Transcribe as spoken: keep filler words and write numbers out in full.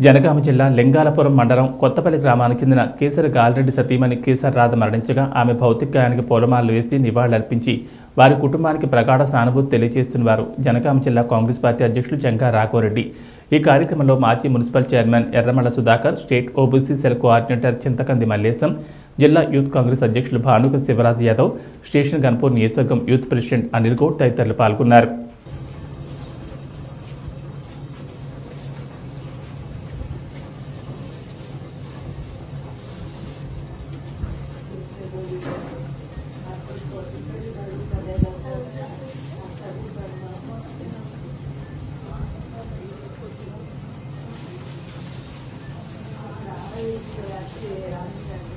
జనగామ జిల్లా లింగాలపురం మండలం కొత్తపల్లి గ్రామానికి చెందిన కేసరి గాలిరెడ్డి సతీమణి కేసర్ రాధ మరణించగా ఆమె భౌతికాయానికి పూలమాలలు వేసి నివాళులర్పించి వారి కుటుంబానికి ప్రగాఢ సానుభూతి తెలియజేస్తున్నారు జనగామ జిల్లా కాంగ్రెస్ పార్టీ అధ్యక్షులు జంగా రాఘవరెడ్డి। ఈ కార్యక్రమంలో మాజీ municipal chairman Erramalla Sudhakar, state OBC cell coordinator Chintakandi Mallesham, జిల్లా యూత్ కాంగ్రెస్ అధ్యక్షులు భానుక శివరాజ్ యాదవ్, స్టేషన్ గన్పూర్ నియోజకవర్గం యూత్ ప్రెసిడెంట్ అనిల్ గౌడ్ తదితరులు పాల్గొన్నారు। Gracias.